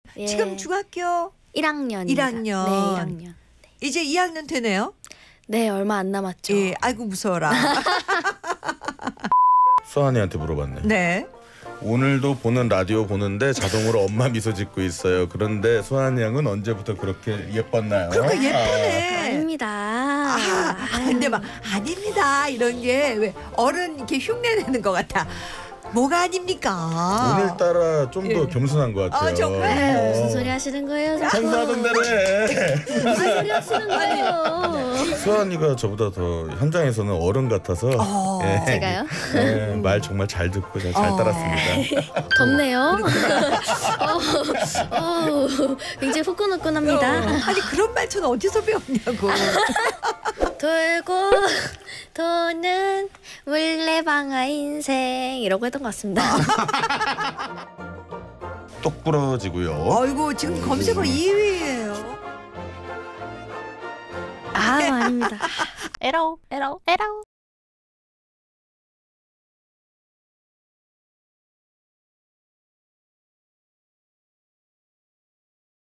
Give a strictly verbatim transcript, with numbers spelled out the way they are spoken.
예. 지금 중학교 일 학년입니다. 일 학년. 네, 일 학년. 이제 이 학년 되네요. 네, 얼마 안 남았죠. 예, 아이고 무서워라. 수환이한테 물어봤네. 네. 오늘도 보는 라디오 보는데 자동으로 엄마 미소 짓고 있어요. 그런데 수환이 양은 언제부터 그렇게 예뻤나요? 그러니까 예쁘네. 아닙니다. 아, 아, 근데 막 아닙니다 이런 게 왜 어른 이렇게 흉내 내는 것 같아. 뭐가 아닙니까? 오늘따라 좀 더 예. 겸손한 것 같아요. 아, 정말? 네, 무슨 소리 하시는 거예요? 자꾸? 행사하던 대로 해. 무슨 소리 하시는 거예요? 수환이가 저보다 더 현장에서는 어른 같아서 어. 예. 제가요? 예, 말 정말 잘 듣고 잘, 잘 어. 따랐습니다. 덥네요. 어, 어, 굉장히 후끈후끈합니다. 아니 그런 말 저는 어디서 배웠냐고. 돌고 도는 물레방아 인생 이라고 했던 것 같습니다. 똑 부러지고요. 아이고 지금 검색어 이 위예요. 아, 아닙니다. 에러, 에러, 에러.